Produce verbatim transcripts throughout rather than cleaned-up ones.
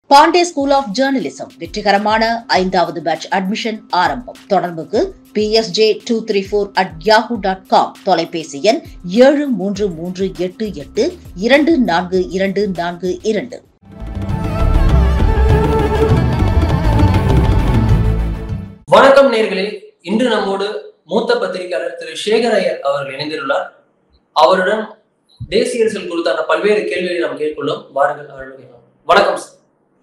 Pandey school of journalism வெற்றிகரமான ஐந்தாவது batch admission ஆரம்பம். தொடர்புக்கு P S J two three four at Yahoo dot com. தொலைபேசி எண் ஏழு மூன்று மூன்று எட்டு எட்டு இரண்டு நான்கு இரண்டு நான்கு இரண்டு. வணக்கம் நேயர்களே, இன்று நம்மோடு மூத்த பத்திரிகையாளர் திரு சேகர் ஐயர் அவர்கள் இணைந்துள்ளார். அவருடன் தேசிய அரசியல் குறித்தான பல்வேறு கேள்விகளை நாம் கேட்கொள்ளும். வாருங்கள் அவர்கள். வணக்கம் சார்.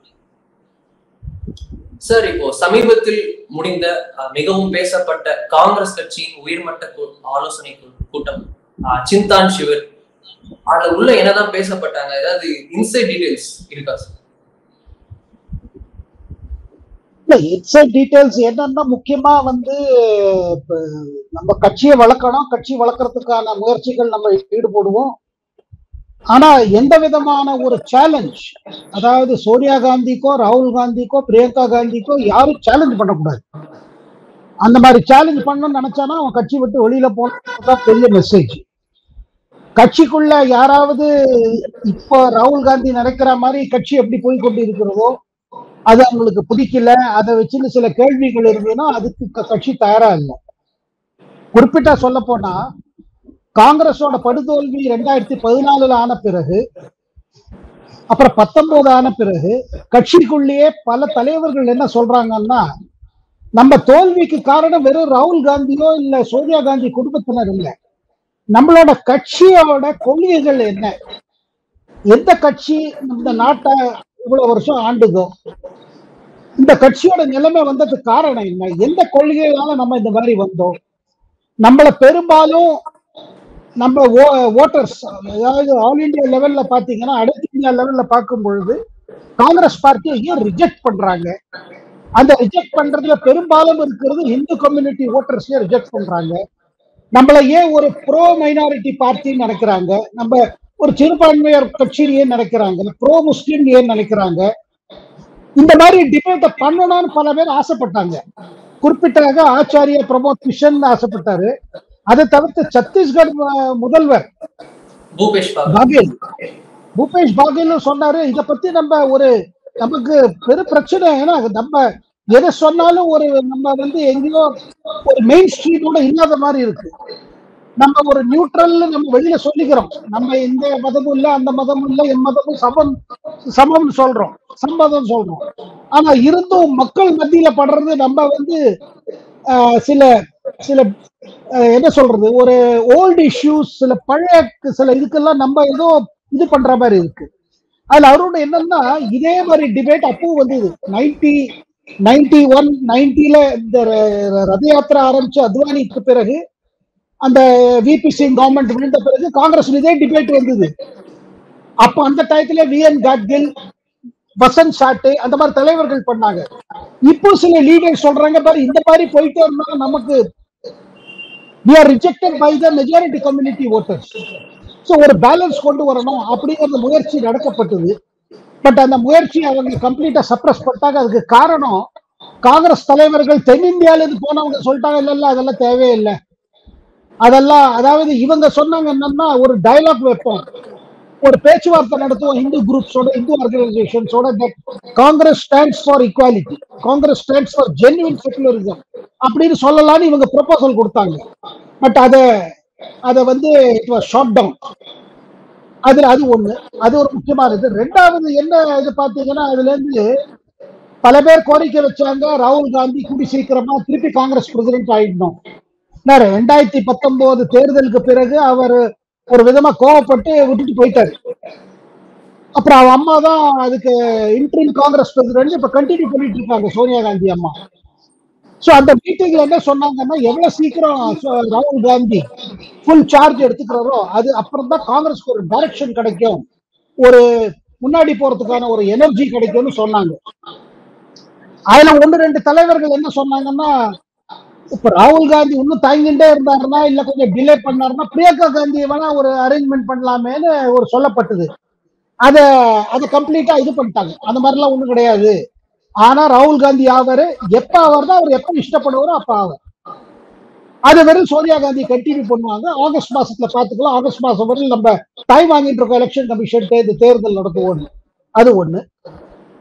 சார், இப்போ சமீபத்தில் முடிந்த மிகவும் பேசப்பட்ட காங்கிரஸ் கட்சியின் உயர்மட்ட ஆலோசனை கூட்டம் சிந்தான் ஷிவிர், அதுல உள்ள என்னதான் பேசப்பட்டாங்க? ஏதாவது இன்சைட் டீடைல்ஸ் இருக்கா சார்? இல்ல, இன்சைட் டீடைல்ஸ் என்னன்னா, முக்கியமா வந்து நம்ம கட்சியை வளர்க்கணும், கட்சி வளர்க்கறதுக்கான முயற்சிகள் நம்ம ஈடுபடுவோம். ஆனா எந்த விதமான ஒரு சேலஞ்ச், அதாவது சோனியா காந்திக்கோ ராகுல் காந்திக்கோ பிரியங்கா காந்திக்கோ யாரும் சேலஞ்ச் பண்ணக்கூடாது. அந்த மாதிரி சேலஞ்ச் பண்ணணும்னு நினைச்சானா அவன் கட்சி விட்டு வெளியில போனதான் பெரிய மெசேஜ். கட்சிக்குள்ள யாராவது இப்போ ராகுல் காந்தி நினைக்கிற மாதிரி கட்சி எப்படி போய் கொண்டு இருக்கிறதோ அது அவங்களுக்கு பிடிக்கல, அதை வச்சுன்னு சில கேள்விகள் இருந்ததுன்னா அதுக்கு கட்சி தயாரா இல்லை. குறிப்பிட்டா சொல்ல போனா, காங்கிரஸோட படுதோல்வி ரெண்டாயிரத்தி பதினாலுல ஆன பிறகு, அப்புறம் பத்தொன்பது ஆன பிறகு கட்சிக்குள்ளேயே பல தலைவர்கள் என்ன சொல்றாங்கன்னா, நம்ம தோல்விக்கு காரணம் வெறும் ராகுல் காந்தியோ இல்ல சோனியா காந்தி குடும்பத்தினர் இல்லை, நம்மளோட கட்சியோட கொள்கைகள் என்ன, எந்த கட்சி இந்த நாட்டை இவ்வளவு வருஷம் ஆண்டுதோ இந்த கட்சியோட நிலைமை வந்ததுக்கு காரணம் என்ன, எந்த கொள்கையால நம்ம இந்த மாதிரி வந்தோம், நம்மள பெரும்பாலும் நம்ம ஓட்டர்ஸ், அதாவது ஆல் இண்டியா லெவல்ல பாத்தீங்கன்னா, அனைத்து இந்தியா லெவல்ல பார்க்கும் பொழுது காங்கிரஸ் பார்ட்டியை ஏன் ரிஜெக்ட் பண்றாங்க, அந்த ரிஜெக்ட் பண்றதுல பெரும்பாலும் இருக்கிறது இந்து கம்யூனிட்டி ஓட்டர்ஸே ரிஜெக்ட் பண்றாங்க. நம்மள ஏன் ஒரு ப்ரோ மைனாரிட்டி பார்ட்டின்னு நினைக்கிறாங்க, நம்ம ஒரு சிறுபான்மையர் கட்சின்னு ஏன் நினைக்கிறாங்க, ப்ரோ முஸ்லீம் ஏன் நினைக்கிறாங்க. இந்த மாதிரி டிபேட்டை பண்ணணும்னு பல பேர் ஆசைப்பட்டாங்க. குறிப்பிட்டாக ஆச்சாரிய பிரமோத் கிஷன் ஆசைப்பட்டாரு. அதை தவிர்த்து சத்தீஸ்கர் முதல்வர் பூபேஷ் பாகேல் பூபேஷ் பாகேல் சொன்னாரு, இதை பத்தி நம்ம ஒரு நமக்கு பெரு பிரச்சனை. ஏன்னா நம்ம எதை சொன்னாலும் ஒரு நம்ம வந்து எங்கேயோ ஒரு மெயின் ஸ்ட்ரீமோட இல்லாத மாதிரி இருக்கு. நம்ம ஒரு நியூட்ரல் நம்ம வெளியில சொல்லிக்கிறோம், நம்ம இந்த மதமும் இல்லை அந்த மதமும் இல்லை, என் மதமும் சமம் சமம் சொல்றோம், சம்மதம் சொல்றோம். ஆனா இருந்தும் மக்கள் மத்தியில படுறது நம்ம வந்து சில சில என்ன சொல்றது, ஒரு ஓல்டு இஷ்யூஸ், சில பழைய சில இதுக்கெல்லாம் நம்ம ஏதோ இது பண்ற மாதிரி இருக்கு. அதுல அவரோட என்னன்னா, இதே மாதிரி டிபேட் அப்பவும் வந்தது. நைன்டி நைன்டி ஒன் நைன்டில இந்த ரத யாத்திரை ஆரம்பிச்சு அத்வானிக்கு பிறகு, அந்த விபி சிங் கவர்மெண்ட் விழுந்த பிறகு காங்கிரஸ் இதே டிபேட் வந்தது. அப்ப அந்த டயத்துல வி என் காட்கில், வசந்த் சாட்டு, அந்த மாதிரி தலைவர்கள் பண்ணாங்க. இப்போ சில லீடர்ஸ் சொல்றாங்க, பாரு இந்த மாதிரி போயிட்டே இருந்தா நமக்கு we are rejected by the majority community voters. So ஒரு பேலன்ஸ் கொண்டு வரணும் அப்படிங்கிற முயற்சி நடக்கப்பட்டது. பட் அந்த முயற்சி அவங்க கம்ப்ளீட்டா சப்ரஸ் பண்ணிட்டாங்க. அதுக்கு காரணம், காங்கிரஸ் தலைவர்கள் தென்னிந்தியால இருந்து போனவங்க சொல்லிட்டாங்க, இல்ல இல்ல அதெல்லாம் தேவையில்லை, அதெல்லாம் அதாவது இவங்க சொன்னாங்க என்னன்னா, ஒரு டயலாக் வைப்போம், ஒரு பேச்சுவார்த்தை நடத்துவோம் இந்து குரூப்ஸோட, இந்து ஆர்கனைசேஷன்ஸோட, that Congress stands for equality, Congress stands for genuine secularism அப்படின்னு சொல்லலாம்னு இவங்க ப்ரொபோசல் கொடுத்தாங்க. பட் அத அத வந்து இட் வாஸ் ஷாட் டவுன். அதுல அது ஒண்ணு, அது ஒரு முக்கியமானது. ரெண்டாவது என்ன இது பாத்தீங்கன்னா, அதுல இருந்து பல பேர் கோரிக்கை வச்சாங்க, ராகுல் காந்தி கூடி சீக்கிரமா திருப்பி காங்கிரஸ் பிரசிடென்ட் ஆயிடணும். ரெண்டாயிரத்தி பத்தொன்பது தேர்தலுக்கு பிறகு அவர் ஒரு விதமா கோவப்பட்டு விட்டுட்டு போயிட்டாரு. அப்புறம் அவ அம்மா தான் அதுக்கு இன்ட்ரீம் காங்கிரஸ் பிரசிடென்ட் இப்ப கண்டினியூ பண்ணிட்டு இருக்காங்க, சோனியா காந்தி அம்மா. சோ அந்த மீட்டிங்ல என்ன சொன்னாங்கன்னா, எவ்வளவு சீக்கிரம் ராகுல் காந்தி ஃபுல் சார்ஜ் எடுத்துக்கிறாரோ அது அப்புறம் தான் காங்கிரஸ்க்கு ஒரு டைரக்ஷன் கிடைக்கும், ஒரு முன்னாடி போறதுக்கான ஒரு எனர்ஜி கிடைக்கும்னு சொன்னாங்க. அதுல ஒன்று ரெண்டு தலைவர்கள் என்ன சொன்னாங்கன்னா, இப்ப ராகுல் காந்தி இன்னும் தாங்கிட்டே இருந்தாருன்னா, இல்ல கொஞ்சம் டிலே பண்ணாருன்னா பிரியங்கா காந்தி வேணா ஒரு அரேஞ்ச்மெண்ட் பண்ணலாமேன்னு ஒரு சொல்லப்பட்டது. அத அதை கம்ப்ளீட்டா இது பண்ணிட்டாங்க. அந்த மாதிரிலாம் ஒண்ணும் கிடையாது. ஆனா ராகுல் காந்தி ஆவாரு, எப்ப ஆவார் தான் அவர் எப்ப இஷ்டப்படுவாரோ அப்ப ஆவார். அது வெறும் சோனியா காந்தி கண்டினியூ பண்ணுவாங்க. ஆகஸ்ட் மாசத்துல பாத்துக்கலாம். ஆகஸ்ட் மாசம் வரையில் நம்ம டைம் வாங்கிட்டு இருக்கோம் எலெக்ஷன் கமிஷன் தேர்தல் நடத்துவோம். அது ஒண்ணு.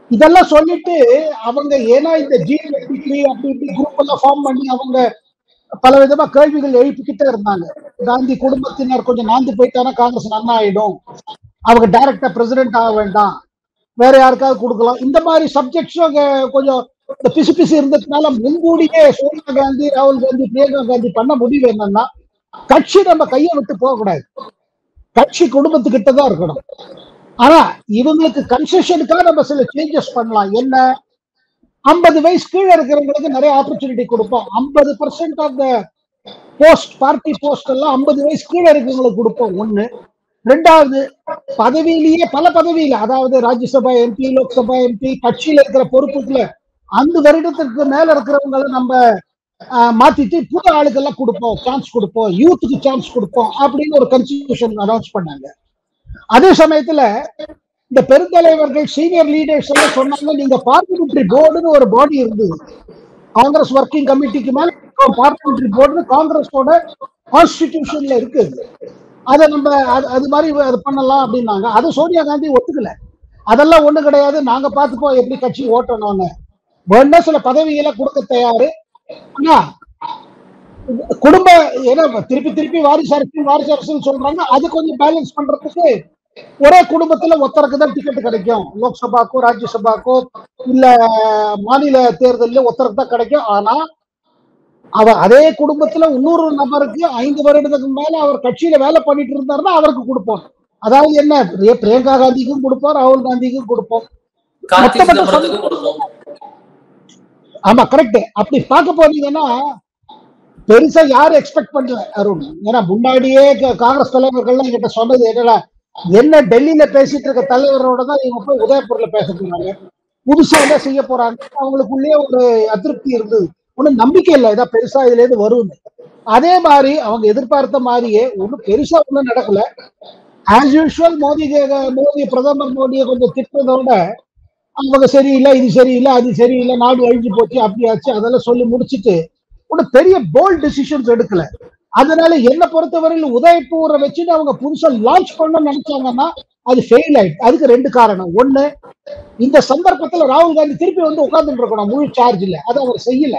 இதெல்லாம் சொல்லிட்டு அவங்க ஏன்னா இந்த ஜி டுவெண்ட்டி த்ரீ அப்படி இப்படி குரூப் எல்லாம் ஃபார்ம் பண்ணி அவங்க பல விதமா கேள்விகள் எழுப்பிக்கிட்டே இருந்தாங்க. காந்தி குடும்பத்தினர் கொஞ்சம் நாந்து போயிட்டானா காங்கிரஸ் நன்னா ஆயிடும், அவங்க டைரக்டா பிரசிடென்ட் ஆக வேண்டாம், வேற யாருக்காவது கொடுக்கலாம், இந்த மாதிரி சப்ஜெக்ட்ஸும் கொஞ்சம் இந்த பிசு பிசு இருந்ததுனால முன்கூடியே சோனியா காந்தி, ராகுல் காந்தி, பிரியங்கா காந்தி பண்ண முடிவு என்னன்னா, கட்சி நம்ம கையை விட்டு போக கூடாது, கட்சி குடும்பத்துக்கிட்ட தான் இருக்கணும். ஆனா இவங்களுக்கு கன்செஷனுக்காக நம்ம சில சேஞ்சஸ் பண்ணலாம். என்ன, ஐம்பது வயசு கீழே இருக்கிறவங்களுக்கு நிறைய ஆப்பர்ச்சுனிட்டி கொடுப்போம். ஐம்பது percent of the post, party post எல்லாம் ஐம்பது வயசு கீழே இருக்கிறவங்களுக்கு கொடுப்போம். ஒண்ணு. ரெண்டாவது, பதவியிலேயே பல பதவியில, அதாவது ராஜ்யசபா எம்பி, லோக்சபா எம்பி, கட்சியில இருக்கிற பொறுப்புக்குள்ள அந்த வருடத்திற்கு மேல இருக்கிறவங்களை நம்ம மாத்திட்டு புது ஆளுக்கெல்லாம் கொடுப்போம், சான்ஸ் கொடுப்போம், யூத்துக்கு சான்ஸ் கொடுப்போம் அப்படின்னு ஒரு கன்ஸ்டிடியூஷன் அனௌன்ஸ் பண்ணாங்க. அதே சமயத்துல இந்த பெருந்தலைவர்கள் சீனியர் லீடர்ஸ் எல்லாம் சொன்னாங்க, நீங்க பார்லிமெண்டரி போர்டுன்னு ஒரு பாடி இருந்தது, காங்கிரஸ் ஒர்க்கிங் கமிட்டிக்கு மேல பார்லிமெண்டரி போர்டு காங்கிரஸோட கான்ஸ்டிடியூஷன்ல இருக்குது, அதை நம்ம அது மாதிரி அது பண்ணலாம் அப்படின்னாங்க. அதை சோனியா காந்தி ஒத்துக்கல. அதெல்லாம் ஒண்ணு கிடையாது, நாங்க பார்த்துப்போம் எப்படி கட்சி ஓட்டணும்னு. வேணா சில பதவிகளை கொடுக்க தயாரு, ஆனா குடும்ப ஏன்னா திருப்பி திருப்பி வாரிசு அரசியல் வாரிசு அரசியல் சொல்றாங்க, அது கொஞ்சம் பேலன்ஸ் பண்றதுக்கு ஒரே குடும்பத்துல ஒருத்தருக்கு தான் டிக்கெட் கிடைக்கும், லோக்சபாக்கோ ராஜ்யசபாக்கோ இல்ல மாநில தேர்தலில் ஒருத்தருக்கு தான் கிடைக்கும். ஆனா அவர் அதே குடும்பத்துல இன்னொரு நபருக்கு ஐந்து வருடத்துக்கு மேல அவர் கட்சியில வேலை பண்ணிட்டு இருந்தாருன்னா அவருக்கு கொடுப்போம். அதாவது என்ன, பிரியங்கா காந்திக்கும் கொடுப்போம், ராகுல் காந்திக்கும் கொடுப்போம், ஆமா கரெக்ட். அப்படி பார்க்க போனீங்கன்னா பெருசா யாரும் எக்ஸ்பெக்ட் பண்ணல அருண். ஏன்னா முன்னாடியே காங்கிரஸ் தலைவர்கள்லாம் என்கிட்ட சொன்னது என்னடா, என்ன டெல்லியில பேசிட்டு இருக்க தலைவரோட தான் இவங்க போய் உதயபூர்ல பேச போறாங்க, புதுசா என்ன செய்ய போறாங்க, அவங்களுக்குள்ளேயே ஒரு அதிருப்தி இருந்தது, ஒன்னும் நம்பிக்கை இல்லை ஏதாவது பெருசா இதுல இருந்து வரும். அதே மாதிரி அவங்க எதிர்பார்த்த மாதிரியே ஒன்னும் பெருசா ஒன்னும் நடக்கல. ஆஸ் யூஷுவல் மோடி மோடி பிரதமர் மோடியை கொஞ்சம் திட்டதோட அவங்க சரியில்லை, இது சரியில்லை, அது சரியில்லை, நாடு அழிஞ்சு போச்சு, அப்படியாச்சு, அதெல்லாம் சொல்லி முடிச்சுட்டு ஒன்னும் பெரிய போல்ட் டிசிஷன்ஸ் எடுக்கல. அதனால என்ன பொறுத்தவரையில் உதயபூரை வச்சுட்டு அவங்க புதுசா லான்ச் பண்ண நினைச்சாங்கன்னா அது ஃபெயில் ஆயிடுச்சு. அதுக்கு ரெண்டு காரணம். ஒண்ணு, இந்த சந்தர்ப்பத்துல ராகுல் காந்தி திருப்பி வந்து உட்கார்ந்துட்டு இருக்கணும் முழு சார்ஜ்ல, அதை அவர் செய்யல.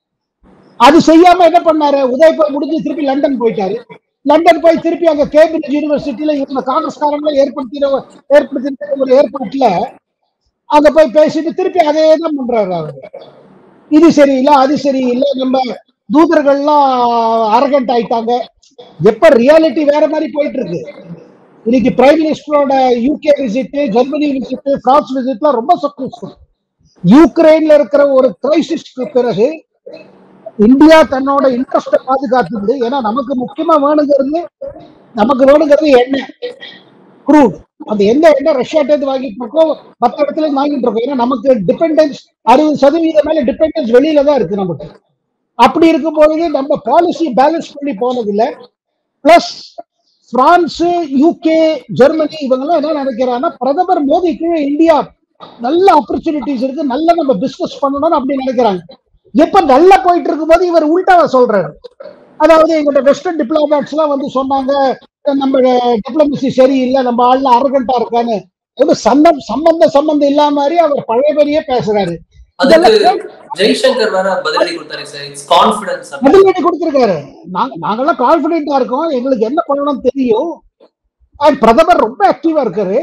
அது செய்யாம என்ன பண்ணாரு, உதயபூர் முடிஞ்சு திருப்பி லண்டன் போயிட்டாரு. லண்டன் போய் திருப்பி அங்க கேம்பிரிட்ஜ் யூனிவர்சிட்டியில இவங்க காங்கிரஸ்காரங்களை ஏற்படுத்தின ஏற்படுத்தின ஒரு ஏற்பாட்டுல அங்க போய் பேசிட்டு திருப்பி அதே தான் பண்றாரு அவரு. இது சரியில்லை, அது சரியில்லை, நம்ம தூதர்கள்லாம் அரகண்ட் ஆயிட்டாங்க. எப்ப ரியாலிட்டி வேற மாதிரி போயிட்டு இருக்கு. இன்னைக்கு பிரைம் மினிஸ்டரோட UK visit, Germany visit, France விசிட்லாம் ரொம்ப சக்சஸ்ஃபுல். யூக்ரைன்ல இருக்கிற ஒரு கிரைசிஸ்க்கு பிறகு இந்தியா தன்னோட இன்ட்ரெஸ்ட பாதுகாத்துது. ஏன்னா நமக்கு முக்கியமா வேணுங்கிறது நமக்கு வேணுங்கிறது எண்ணெய், குரூட். அந்த எந்த எண்ணெய் ரஷ்யாட்டேந்து வாங்கிட்டு இருக்கோம், மற்ற இடத்துல வாங்கிட்டு இருக்கோம். ஏன்னா நமக்கு டிபெண்டன்ஸ் அறுபது சதவீதம் மேல டிபெண்டன்ஸ் வெளியில தான் இருக்கு நமக்கு. அப்படி இருக்கும் பொழுது நம்ம பாலிசி பேலன்ஸ் பண்ணி போனதில்லை. பிளஸ் பிரான்ஸ், யூகே, ஜெர்மனி இவங்கெல்லாம் என்ன நினைக்கிறாங்கன்னா, பிரதமர் மோடிக்கு இந்தியா நல்ல ஆப்பர்ச்சுனிட்டிஸ் இருக்கு, நல்ல நம்ம பிசினஸ் பண்ணணும்னு அப்படி நினைக்கிறாங்க. எப்ப நல்லா போயிட்டு இருக்கும் போது இவர் உள்டாவா சொல்றாரு. அதாவது எங்கள்கிட்ட வெஸ்டர்ன் டிப்ளமேட்ஸ் எல்லாம் வந்து சொன்னாங்க, நம்ம டிப்ளமசி சரியில்லை, நம்ம ஆள்ல அரகண்டா இருக்கான்னு. ஒரு சம்பந்தம் சம்பந்த சம்பந்தம் இல்லாம மாதிரி அவர் பழைய பெரிய பேசுறாரு. ஜெய்சங்கர் வேற பதிலடி கொடுத்தாரு சார். இட்ஸ் கான்ஃபிடன்ஸ் பதிலடி கொடுத்திருக்காரு. நாங்க நாங்கெல்லாம் கான்ஃபிடென்ட்டா இருக்கோம், எங்களுக்கு என்ன பண்ணணும் தெரியும். பிரதமர் ரொம்ப ஆக்டிவா இருக்காரு.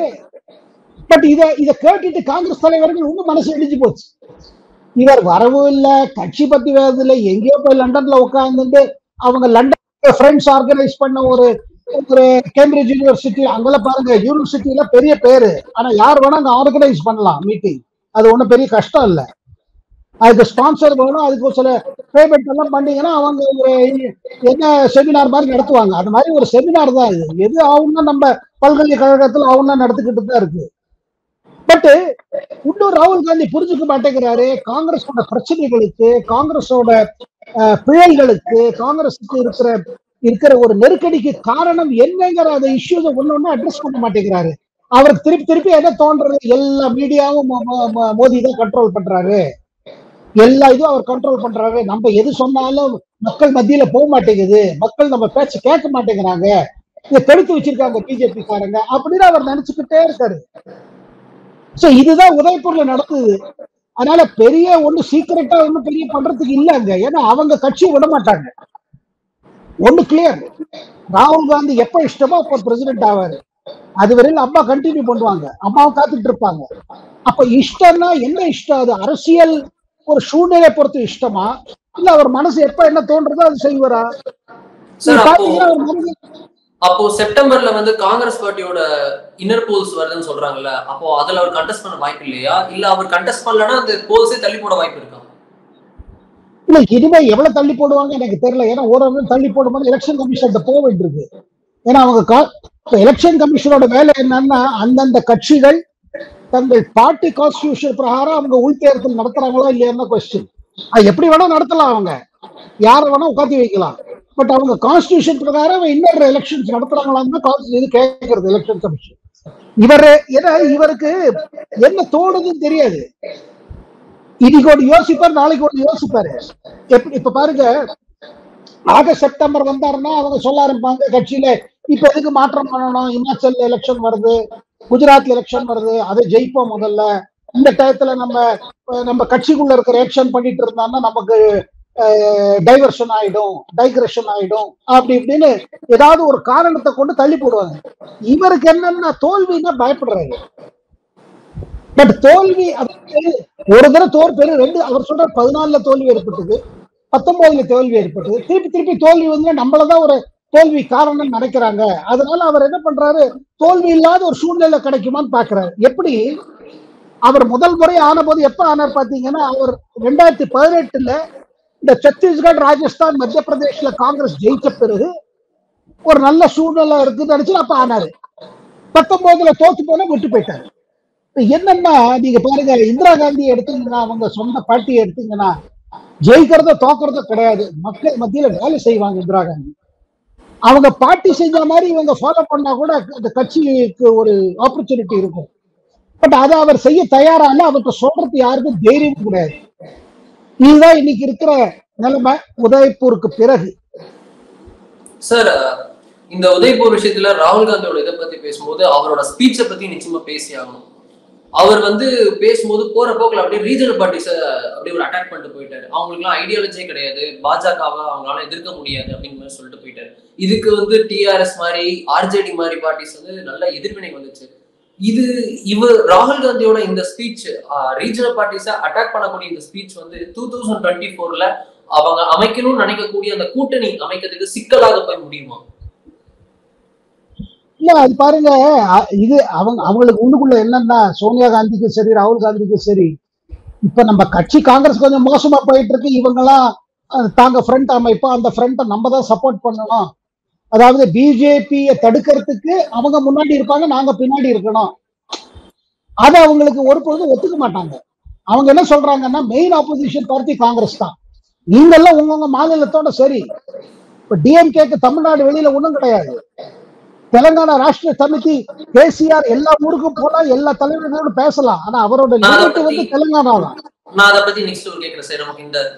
பட் இத இத கேட்டுட்டு காங்கிரஸ் தலைவர்கள் இன்னும் மனசு இடிஞ்சு போச்சு. இவர் வரவும் இல்லை, கட்சி பத்தி வேறது இல்லை, எங்கேயோ போய் லண்டன்ல உட்கார்ந்துட்டு அவங்க லண்டன் ஃப்ரெண்ட்ஸ் ஆர்கனைஸ் பண்ண ஒரு ஒரு கேம்பிரிட்ஜ் யூனிவர்சிட்டி, அங்கெல்லாம் பாருங்க யூனிவர்சிட்டியில பெரிய பேரு, ஆனா யார் வேணா அங்க ஆர்கனைஸ் பண்ணலாம் மீட்டிங், அது ஒன்றும் பெரிய கஷ்டம் இல்லை. அதுக்கு ஸ்பான்சர் வேணும், அதுக்கு சில பேமெண்ட் எல்லாம் பண்ணீங்கன்னா அவங்க ஒரு என்ன செமினார் மாதிரி நடத்துவாங்க. அது மாதிரி ஒரு செமினார் தான் இது. எது ஆகும்னா நம்ம பல்கலைக்கழகத்துல ஆகும்னா நடத்திக்கிட்டு தான் இருக்கு. பட் இன்னும் ராகுல் காந்தி புரிஞ்சுக்க மாட்டேங்கிறாரு. காங்கிரஸோட பிரச்சனைகளுக்கு, காங்கிரஸோட பிழைகளுக்கு, காங்கிரஸுக்கு இருக்கிற இருக்கிற ஒரு நெருக்கடிக்கு காரணம் என்னங்கிற அந்த இஷ்யூஸ் ஒண்ணு ஒண்ணு அட்ரஸ் பண்ண மாட்டேங்கிறாரு. அவருக்கு திருப்பி திருப்பி என்ன தோன்றது, எல்லா மீடியாவும் மோடி தான் கண்ட்ரோல் பண்றாரு, எல்லா இதுவும் அவர் கண்ட்ரோல் பண்றாரு, நம்ம எது சொன்னாலும் மக்கள் மத்தியில போக மாட்டேங்குது, மக்கள் நம்ம பேச்சு கேட்க மாட்டேங்கிறாங்க, இதை கெடுத்து வச்சிருக்காங்க பிஜேபி காரங்க அப்படின்னு அவர் நினைச்சுக்கிட்டே இருக்காரு. சோ இதுதான் உதய்பூர்ல நடக்குது. அதனால பெரிய ஒண்ணு சீக்கிரட்டா ஒண்ணு பெரிய பண்றதுக்கு இல்ல அங்க. ஏன்னா அவங்க கட்சியை விட மாட்டாங்க. ஒண்ணு கிளியர், ராகுல் காந்தி எப்ப இஷ்டமோ அப்ப பிரசிடென்ட் ஆவாரு. அது வரையில அம்மா கண்டினியூ பண்ணுவாங்க, அம்மாவும் காத்துட்டு இருப்பாங்க. அப்ப இஷ்டம்னா என்ன இஷ்டம்? அது அரசியல் ஒரு சூழ்நிலை பொறுத்து இஷ்டமா, இல்ல அவர் மனசு எப்ப என்ன தோன்றதோ அது செய்வாரா? அப்போ செப்டம்பர்ல வந்து காங்கிரஸ் பார்ட்டியோட இன்னர் போல்ஸ் வருதுன்னு சொல்றாங்கல்ல, அப்போ அதுல அவர் கண்டெஸ்ட் பண்ண வாய்ப்பு இல்லையா? இல்ல அவர் கண்டெஸ்ட் பண்ணலன்னா அந்த போல்ஸே தள்ளி போட வாய்ப்பு இருக்கா? இல்ல இனிமே எவ்வளவு தள்ளி போடுவாங்க எனக்கு தெரியல. ஏன்னா ஓரளவு தள்ளி போடும்போது எலெக்ஷன் கமிஷன் போக வேண்டியிருக்கு. ஏன்னா அவங்க எலெக்ஷன் கமிஷனோட வேலை என்னன்னா, அந்தந்த கட்சிகள் தங்கள் பார்ட்டி கான்ஸ்டிடியூஷன் பிரகாரம் அவங்க உள்தேர்தல் நடத்துறாங்களா இல்லையா கொஸ்டின். அது எப்படி வேணா நடத்தலாம், அவங்க யார வேணா உட்காந்து வைக்கலாம். பட் அவங்க கான்ஸ்டிடியூஷன் பிரகாரம் இன்னொரு எலெக்ஷன்ஸ் நடத்துறாங்களான்னு இது கேட்கறது எலெக்ஷன் கமிஷன். இவரு ஏன்னா இவருக்கு என்ன தோணுதுன்னு தெரியாது. இன்னைக்கு ஒன்று யோசிப்பாரு, நாளைக்கு ஒன்று யோசிப்பாரு. எப்படி இப்ப பாருங்க, ஆகஸ்ட் செப்டம்பர் வந்தாருன்னா அவங்க சொல்ல ஆரம்பிப்பாங்க கட்சியில இப்ப எதுக்கு மாற்றம் பண்ணணும், இமாச்சல் எலெக்ஷன் வருது, குஜராத்ல எலெக்ஷன் வருது, அதை ஜெயிப்போம் முதல்ல. இந்த டயத்துல நம்ம நம்ம கட்சிக்குள்ள இருக்கிற எலெக்ஷன் பண்ணிட்டு இருந்தாங்கன்னா நமக்கு டைவர்ஷன் ஆயிடும், டைக்ரெஷன் ஆயிடும், அப்படி இப்படின்னு ஏதாவது ஒரு காரணத்தை கொண்டு தள்ளி போடுவாங்க. இவருக்கு என்னன்னா தோல்வின்னா பயப்படுறாரு. பட் தோல்வி ஒரு தடவை தோல் பேரு ரெண்டு, அவர் சொல்ற பதினாலுல தோல்வி ஏற்பட்டது, பத்தொன்பதுல தோல்வி ஏற்பட்டது, திருப்பி திருப்பி தோல்வி வந்து நம்மளதான் ஒரு தோல்வி காரணம் நினைக்கிறாங்க. அதனால அவர் என்ன பண்றாரு, தோல்வி இல்லாத ஒரு சூழ்நிலை கிடைக்குமான்னு பாக்குறாரு. எப்படி அவர் முதல் முறை ஆன போது எப்ப ஆனார் பாத்தீங்கன்னா, அவர் ரெண்டாயிரத்தி பதினெட்டுல இந்த சத்தீஸ்கர், ராஜஸ்தான், மத்திய பிரதேஷ்ல காங்கிரஸ் ஜெயிச்ச பிறகு ஒரு நல்ல சூழ்நிலை இருக்குன்னு நினைச்சு அப்ப ஆனாரு. பத்தொன்பதுல தோத்து போனா விட்டு போயிட்டாரு. என்னன்னா நீங்க பாருங்க, இந்திரா காந்தி எடுத்தீங்கன்னா, அவங்க சொந்த பார்ட்டியை எடுத்தீங்கன்னா ஜெயிக்கிறத தோக்கிறத கிடையாது, மக்கள் மத்தியில வேலை செய்வாங்க இந்திரா காந்தி. அவங்க பார்ட்டி செஞ்ச மாதிரி இவங்க ஃபாலோ பண்ணா கூட அந்த கட்சிக்கு ஒரு ஆப்பர்ச்சுனிட்டி இருக்கும். பட் அதை அவர் செய்ய தயாரான அவருக்கு சொல்றது யாருக்கும் தைரியம் கிடையாது. இதுதான் இன்னைக்கு இருக்கிற நிலைமை உதய்பூருக்கு பிறகு. சார், இந்த உதய்பூர் விஷயத்துல ராகுல் காந்தியோட இதை பத்தி பேசும்போது அவரோட ஸ்பீச்சை பத்தி நிச்சயமா பேசி ஆகணும். அவர் வந்து பேசும்போது போற போக்குல அப்படியே ரீஜனல் பார்ட்டிஸ அப்படியே ஒரு அட்டாக் பண்ணிட்டு போயிட்டாரு. அவங்களுக்கு எல்லாம் ஐடியாலஜியே கிடையாது, பாஜகவை அவங்களால எதிர்க்க முடியாது அப்படின்னு மாதிரி சொல்லிட்டு போயிட்டாரு. இதுக்கு வந்து டிஆர்எஸ் மாதிரி ஆர்ஜேடி மாதிரி பார்ட்டிஸ் வந்து நல்ல எதிர்வினை வந்துச்சு. இது இவர் ராகுல் காந்தியோட இந்த ஸ்பீச், ரீஜனல் பார்ட்டிஸை அட்டாக் பண்ணக்கூடிய இந்த ஸ்பீச் வந்து டூ தௌசண்ட் டுவெண்ட்டி ஃபோர்ல அவங்க அமைக்கணும்னு நினைக்கக்கூடிய அந்த கூட்டணி அமைக்கிறதுக்கு சிக்கலாக போய் முடியுமா? இல்ல அது பாருங்க, இது அவங்க அவங்களுக்கு உள்ளுக்குள்ள என்னன்னா, சோனியா காந்திக்கும் சரி ராகுல் காந்திக்கும் சரி, இப்ப நம்ம கட்சி காங்கிரஸ் கொஞ்சம் மோசமா போயிட்டு இருக்கு, இவங்க எல்லாம் தாங்க ஃப்ரண்ட் அமைப்போம், அந்த ஃப்ரண்ட்டை நம்ம தான் சப்போர்ட் பண்ணணும். அதாவது பிஜேபியை தடுக்கிறதுக்கு அவங்க முன்னாடி இருப்பாங்க, நாங்க பின்னாடி இருக்கணும். அதை அவங்களுக்கு ஒரு பொழுது ஒத்துக்க மாட்டாங்க. அவங்க என்ன சொல்றாங்கன்னா, மெயின் ஆப்போசிஷன் பார்ட்டி காங்கிரஸ் தான், நீங்க எல்லாம் உங்க மாநிலத்தோட சரி. இப்ப டிஎம்கேக்கு தமிழ்நாடு வெளியில ஒண்ணும் கிடையாது. தெலுங்கானா ராஷ்டிரிய சமிதி கேசிஆர் எல்லா ஊருக்கும் போனா எல்லா தலைவர்களோட பேசலாம், ஆனா அவரோட லிமிட் வந்து தெலுங்கானா தான். நான் அத பத்தி நெக்ஸ்ட் ஒரு கேக்குறேன் சார். நமக்கு இந்த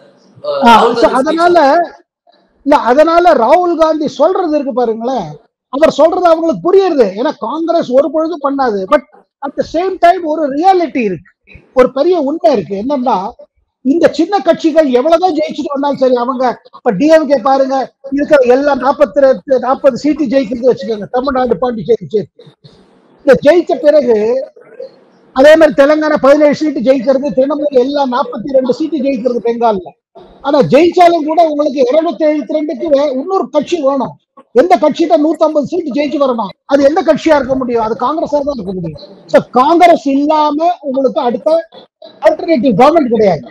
அதனால இல்ல அதனால ராகுல் காந்தி சொல்றது இருக்கு பாருங்களேன், அவர் சொல்றது அவங்களுக்கு புரியுது. ஏன்னா காங்கிரஸ் ஒரு பொழுது பண்ணாது. But at the same time ஒரு ரியாலிட்டி இருக்கு, ஒரு பெரிய உண்மை இருக்கு. என்னன்னா, இந்த சின்ன கட்சிகள் எவ்வளவுதான் ஜெயிச்சுட்டு வந்தாலும் சரி, அவங்க இப்ப டிஎம்கே பாருங்க, இருக்கிற எல்லா நாற்பத்தி ரெண்டு நாற்பது சீட்டு ஜெயிக்கிறது வச்சுக்கோங்க, தமிழ்நாடு பாண்டிச்சேரி சேர்த்து. இந்த ஜெயிச்ச பிறகு அதே மாதிரி தெலுங்கானா பதினேழு சீட்டு ஜெயிக்கிறது, திரிணாமுல் எல்லா நாற்பத்தி ரெண்டு சீட்டு ஜெயிக்கிறது பெங்கால்ல. ஆனா ஜெயிச்சாலும் கூட உங்களுக்கு இருநூத்தி எழுபத்தி ரெண்டுக்கு இன்னொரு கட்சி வேணும். எந்த கட்சியிட்ட நூத்தி ஐம்பது சீட்டு ஜெயிச்சு வரணும், அது எந்த கட்சியா இருக்க முடியும்? அது காங்கிரஸா தான் இருக்க முடியும். காங்கிரஸ் இல்லாம உங்களுக்கு அடுத்த ஆல்டர்னேட்டிவ் கவர்மெண்ட் கிடையாது.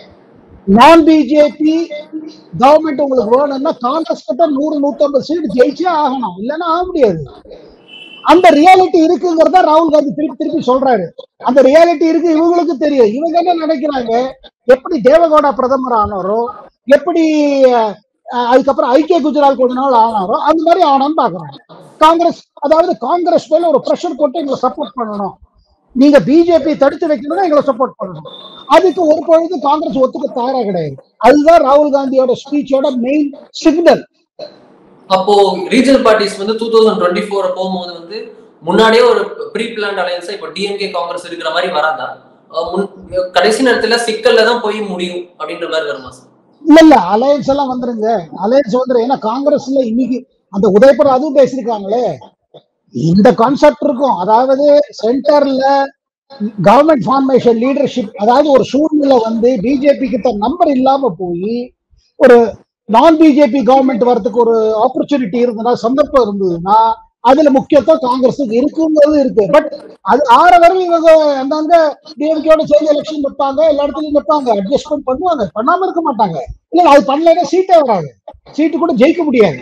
நான் பிஜேபி கவர்மெண்ட் உங்களுக்கு வேணும்னா காங்கிரஸ் கிட்ட நூறு நூத்தி ஐம்பது சீட்டு ஜெயிச்சே ஆகணும், இல்லைன்னா ஆக முடியாது. அந்த ரியாலிட்டி இருக்குங்கிறத ராகுல் காந்தி திருப்பி திருப்பி சொல்றாரு. அந்த ரியாலிட்டி இருக்கு, இவங்களுக்கு தெரியும். இவங்க என்ன நினைக்கிறாங்க, எப்படி தேவகவுடா பிரதமர் ஆனாரோ, எப்படி அதுக்கப்புறம் ஐக்கிய குஜராத் கொஞ்ச நாள் ஆனாரோ, அந்த மாதிரி ஆனான்னு பாக்குறாங்க. காங்கிரஸ் அதாவது காங்கிரஸ் மேல ஒரு பிரஷர் போட்டு எங்களை சப்போர்ட் பண்ணணும், நீங்க பிஜேபி தடுத்து வைக்கணும், எங்களை சப்போர்ட் பண்ணணும். அதுக்கு ஒரு பொழுது காங்கிரஸ் ஒத்துக்க தயாரா கிடையாது. அதுதான் ராகுல் காந்தியோட ஸ்பீச்சோட மெயின் சிக்னல். அப்போ ரீஜனல் பார்ட்டிஸ் வந்து டூ தௌசண்ட் டுவெண்ட்டி ஃபோர் போகும்போது வந்து முன்னாடியே ஒரு ப்ரீ பிளான் அலையன்ஸா இப்ப டிஎம்கே காங்கிரஸ் இருக்கிற மாதிரி வராதா? கடைசி நேரத்துல சிக்கல்ல தான் போய் முடியும் அப்படின்ற மாதிரி வருமா சார்? இல்ல இல்ல அலையன்ஸ் எல்லாம் வந்துருங்க, அலையன்ஸ் வந்துரு. ஏன்னா காங்கிரஸ்ல இன்னைக்கு அந்த உதயபுரம் அதுவும் பேசியிருக்காங்களே, இந்த கான்செப்ட் இருக்கும். அதாவது சென்டர்ல கவர்மெண்ட் ஃபார்மேஷன் லீடர்ஷிப், அதாவது ஒரு சூழ்நிலை வந்து பிஜேபி கிட்ட நம்பர் இல்லாம போய் ஒரு நான் பிஜேபி கவர்மெண்ட் வரதுக்கு ஒரு ஆப்பர்ச்சுனிட்டி இருந்ததுன்னா, சந்தர்ப்பம் இருந்ததுன்னா அதுல முக்கியத்துவம் காங்கிரஸுக்கு இருக்குங்கிறது இருக்கு. பட் அது ஆற வரை இவங்க அந்தந்த டிஎம்கேயோட சேர்ந்து எலெக்ஷன் நிற்பாங்க, எல்லா இடத்துலயும் நிற்பாங்க, அட்ஜஸ்ட்மெண்ட் பண்ணுவாங்க, பண்ணாம இருக்க மாட்டாங்க. இல்ல அது பண்ணலைன்னா சீட்டே வராது, சீட்டு கூட ஜெயிக்க முடியாது.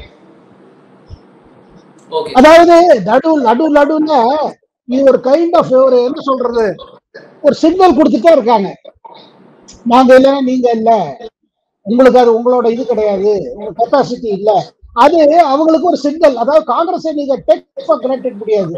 அதாவது நடு நடு நடுல இது ஒரு கைண்ட் ஆஃப் ஒரு என்ன சொல்றது, ஒரு சிக்னல் கொடுத்துட்டே இருக்காங்க. நாங்க இல்லைன்னா நீங்க இல்ல, உங்களுக்கு அது உங்களோட இது கிடையாது, உங்க கெப்பாசிட்டி இல்ல, அது அவங்களுக்கு ஒரு சிக்னல். அதாவது காங்கிரஸ் நீங்க டேக் ஃபார் கிராண்டட் முடியாது.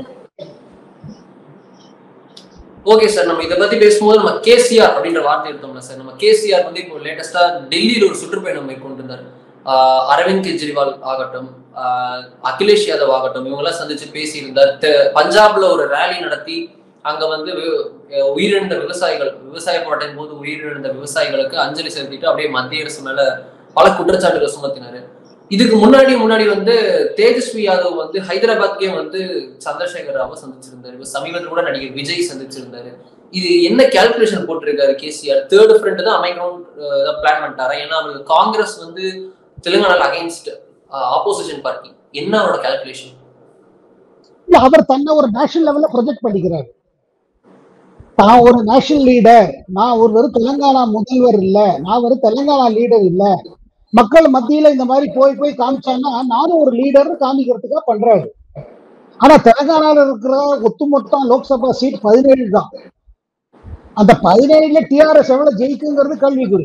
ஓகே சார், நம்ம இத பத்தி பேசும்போது நம்ம கேசிஆர் அப்படின்ற வார்த்தை எடுத்தோம்ல சார், நம்ம கேசிஆர் வந்து இப்போ லேட்டஸ்டா டெல்லியில ஒரு சுற்றுப்பயணம் மேற்கொண்டிருந்தார். அரவிந்த் கெஜ்ரிவால் ஆகட்டும், அகிலேஷ் யாதவ் ஆகட்டும், இவங்கெல்லாம் சந்திச்சு பேசியிருந்தார். பஞ்சாப்ல ஒரு ரேலி நடத்தி அங்க வந்து உயிரிழந்த விவசாயிகள், விவசாய போராட்டம் போது உயிரிழந்த விவசாயிகளுக்கு அஞ்சலி செலுத்திட்டு அப்படியே மத்திய அரசு மேல பல குற்றச்சாட்டுகள் சுமத்தினாரு. இதுக்கு முன்னாடி முன்னாடி வந்து தேஜஸ்வி யாதவ் வந்து ஹைதராபாத்கே வந்து சந்திரசேகர் ராவை சந்திச்சிருந்தாரு. சமீபத்தில் கூட நடிகர் விஜய் சந்திச்சிருந்தாரு. இது என்ன கால்குலேஷன் போட்டிருக்காரு கேசிஆர்? தேர்ட் ஃப்ரண்ட் தான் அமைக்கணும் பிளான் பண்ணிட்டாரா? ஏன்னா அவருக்கு காங்கிரஸ் வந்து தெலுங்கானால அகைன்ஸ்ட் ஆப்போசிஷன் பார்ட்டி. என்ன அவரோட கால்குலேஷன்? அவர் தன்னை ஒரு நேஷனல் லெவல்ல ப்ரொஜெக்ட் பண்ணிக்கிறார். நான் ஒரு நேஷனல் லீடர், நான் ஒரு வெறும் தெலுங்கானா முதல்வர் இல்ல, நான் ஒரு தெலுங்கானா லீடர் இல்ல, மக்கள் மத்தியில இந்த மாதிரி போய் போய் காமிச்சாங்கன்னா நானும் ஒரு லீடர் காமிக்கிறதுக்காக பண்றாரு. ஆனா தெலுங்கானால இருக்கிற ஒட்டுமொத்த லோக்சபா சீட் பதினேழு தான். அந்த பதினேழுல டிஆர்எஸ் எவ்வளவு ஜெயிக்குங்கிறது கேள்விக்குறி.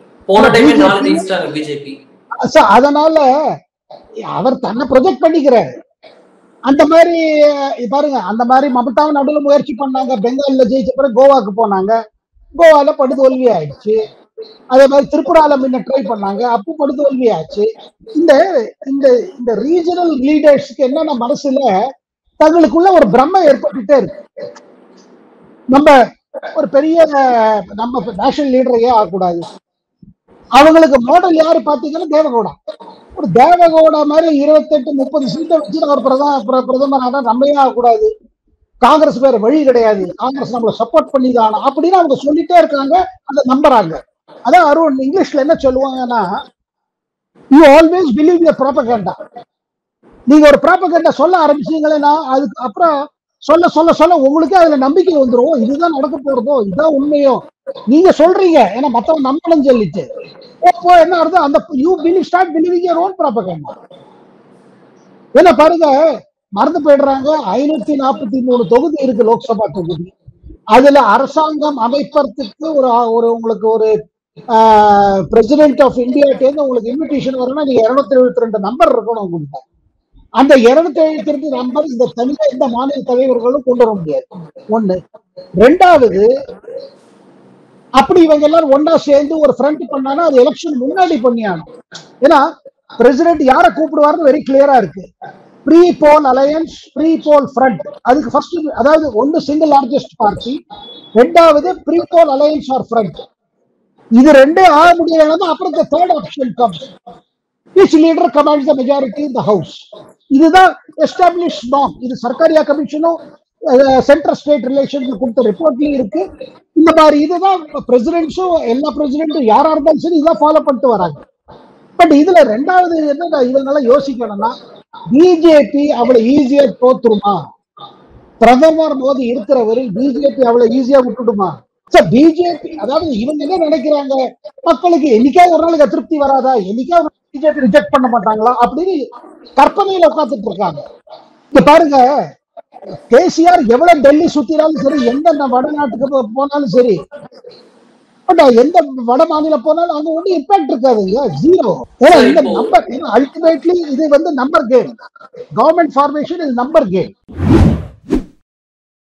அதனால அவர் தன்னை ப்ரொஜெக்ட் பண்ணிக்கிறாரு. அந்த மாதிரி பாருங்க, அந்த மாதிரி மமதாவை நடுவில் முயற்சி பண்ணாங்க, பெங்கால்ல ஜெயிச்ச பிறகு கோவாக்கு போனாங்க, கோவால படுதோல்வி ஆயிடுச்சு. அதே மாதிரி திரிபுரால முன்ன ட்ரை பண்ணாங்க, அப்போ படுதோல்வி ஆச்சு. இந்த இந்த இந்த ரீஜனல் லீடர்ஸ்க்கு என்னென்ன மனசுல தங்களுக்குள்ள ஒரு பிரம்மை ஏற்பட்டுட்டே இருக்கு. நம்ம ஒரு பெரிய நம்ம நேஷனல் லீடரையே ஆகக்கூடாது. அவங்களுக்கு மாடல் யாரு பாத்தீங்கன்னா தேவகவுடா. ஒரு தேவகவுடா மாதிரி இருபத்தி எட்டு முப்பது சீட்டை வச்சு அவர் பிரதம பிரதமர் ஆனா நம்மையே ஆகக்கூடாது, காங்கிரஸ் வேற வழி கிடையாது, காங்கிரஸ் நம்மளை சப்போர்ட் பண்ணிதான் அப்படின்னு அவங்க சொல்லிட்டே இருக்காங்க, அதை நம்புறாங்க. அதான் அருண் இங்கிலீஷ்ல என்ன சொல்லுவாங்கன்னா, you always believe your propaganda. நீங்க ஒரு ப்ராபகண்டா சொல்ல ஆரம்பிச்சீங்களேன்னா அதுக்கு அப்புறம் சொல்ல சொல்ல சொல்ல உங்களுக்கே அதுல நம்பிக்கை வந்துடும், இதுதான் நடக்க போறதோ, இதுதான் உண்மையோ நீங்க சொல்றீங்க, ஏன்னா மத்தவங்க நம்பணும் சொல்லிட்டு. அப்போ என்ன அர்த்தம், அந்த you believe start believing your own propaganda. ஏன்னா பாருங்க, மறந்து போயிடுறாங்க, ஐநூத்தி நாற்பத்தி மூணு தொகுதி இருக்கு லோக்சபா தொகுதி. அதுல அரசாங்கம் அமைப்பதற்கு ஒரு ஒரு உங்களுக்கு ஒரு பிரசிடென்ட் ஆஃப் இந்தியாட்டேருந்து உங்களுக்கு இன்விடேஷன் வரணும்னா நீங்க இருநூத்தி எழுபத்தி ரெண்டு நம்பர் இருக்கணும் உங்கள்கிட்ட. அந்த இருநூத்தி எழுபத்தி ரெண்டு நம்பர் இந்த தனியா இந்த மாநில தலைவர்களும் கொண்டு வர முடியாது. ஒண்ணு. ரெண்டாவது, அப்படி இவங்க எல்லாரும் ஒன்னா சேர்ந்து ஒரு ஃப்ரண்ட் பண்ணானா அது எலெக்ஷன் முன்னாடி பண்ணியானும். ஏன்னா பிரசிடென்ட் யாரை கூப்பிடுவாருன்னு வெரி கிளியரா இருக்கு. Pre poll alliance, pre poll front. அதுக்கு ஃபர்ஸ்ட், அதாவது ஒன்னு சிங்கிள் லார்ஜஸ்ட் பார்ட்டி, ரெண்டாவது pre poll alliance or front. இது ரெண்டே ஆக முடியாது. அப்புறம் third option comes, which leader commands the majority in the house. இதுதான் எஸ்டாப்ளிஷ் நார்ம். இது சர்க்காரியா கமிஷனும் சென்ட்ரல் ஸ்டேட் ரிலேஷன்ஸ் கொடுத்த ரிப்போர்ட்லயும் இருக்கு. இந்த மாதிரி இதுதான் பிரசிடென்ட்ஸும் எல்லா பிரசிடென்ட்டும் யாரா இருந்தாலும் சரி இதான் ஃபாலோ பண்ணிட்டு வராங்க. பட் இதுல ரெண்டாவது என்ன இவங்க யோசிக்கணும்னா, பிஜேபி அவ்வளவு ஈஸியா தோத்துருமா? பிரதமர் மோடி இருக்கிறவரை பிஜேபி அவ்வளவு ஈஸியா விட்டுடுமா? பிஜேபி அதாவது இவங்க என்ன நினைக்கிறாங்க, மக்களுக்கு என்னைக்காவது ஒரு நாளுக்கு அதிருப்தி வராதா, என்னைக்காவது பிஜேபி ரிஜெக்ட் பண்ண மாட்டாங்களா அப்படின்னு கற்பனையில உட்காந்துட்டு இருக்காங்க. இங்க பாருங்க, கேசிஆர் எவ்வளவு டெல்லி சுத்தினாலும் சரி, எந்த வடநாட்டுக்கு போனாலும் சரி, பட் எந்த வட மாநிலம் போனாலும் அங்க ஒன்றும் இம்பாக்ட் இருக்காது, ஜீரோ. ஏன்னா இந்த நம்பர், அல்டிமேட்லி இது வந்து நம்பர் கேம். கவர்மெண்ட் ஃபார்மேஷன் இது நம்பர் கேம்.